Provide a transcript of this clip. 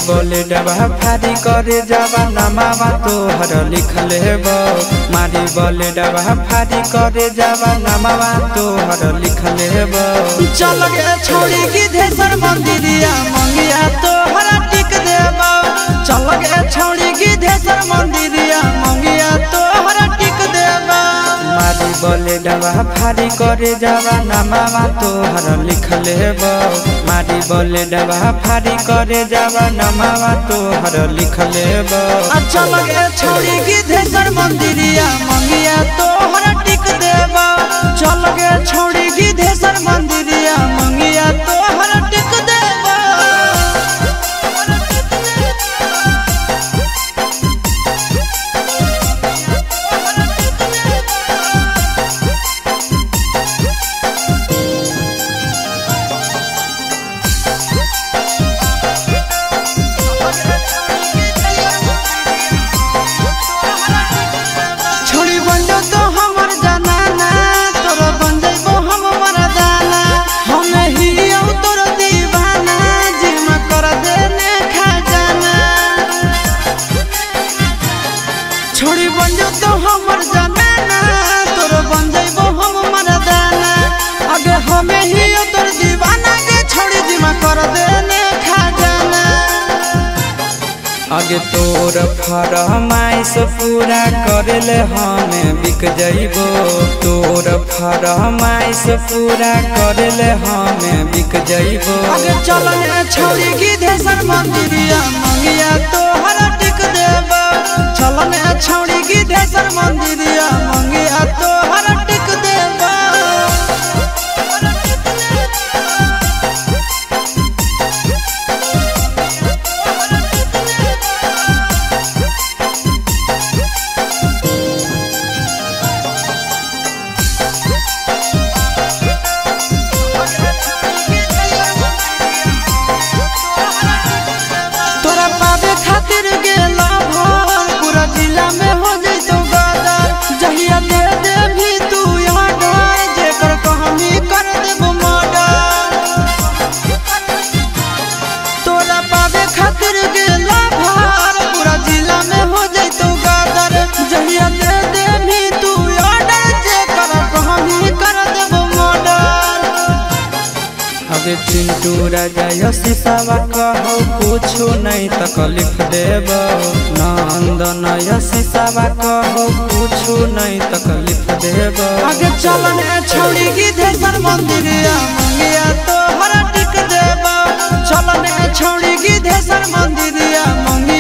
बोले डबा फारी करे जावा नमावा तोहर लिखल हेबो। मारी बोले डबा फारी करे जावा नमावा तोहर लिखल हेबो। चल गे छोड़ी की धेसर मंदिरिया मंगिया तोहर टिक देबो। चल गे छोड़ी की धेसर मंदिरिया मंगिया तोहर टिक देबो। मारी बोले डबा फारी करे जावा नमावा तोहर लिखल हेबो। मारी बोले डबा फारी करे जावा नमावा तोहर लिखल हेबो। चल गे छोड़ी की धेसर मंदिरिया मंगिया तोहर टिक देबो। चल गे छोड़ी की धेसर मंदिरिया मंगिया तोहर टिक देबो। छोड़ी बन जो तो हमर जनाना तोर बन जाइबो हम मरदाना। आगे हमें ही तोर दीवाना के छोड़ी जिमा कर देने खजाना। आगे तोर फरमाइश पूरा करेले हमें बिक जाइबो। तोर फरमाइश पूरा करेले हमें बिक जाइबो। आगे चलने छोड़ी की धेसर मंदिरिया मंगिया तोहर टिक देबो। चलने छोड़ी की धेसर मंदिरिया मंगिया तोहर टिक देबो। तोरा पावे खातिर गेला पूरा जिला में हो जइतो गदर। जहिया दे दे भी तू यहाँ डर जेकर कहानी कर देबो मर्डर। तोरा पावे खातिर गेला पूरा जिला में हो जइतो गदर। जहिया दे दे भी तू यहाँ डर जेकर कहानी कर देबो मर्डर। आगे चिंटू राजा यशिसावा कहो कुछो नहीं तकलीफ देबो। नंदन यशिसावा कहो कुछो नहीं तकलीफ देबो। आगे चलने छोड़ी की धेसर मंदिरिया मंगिया तोहर टिक देबो। चलने छोड़ी की धेसर मंदिरिया मंगिया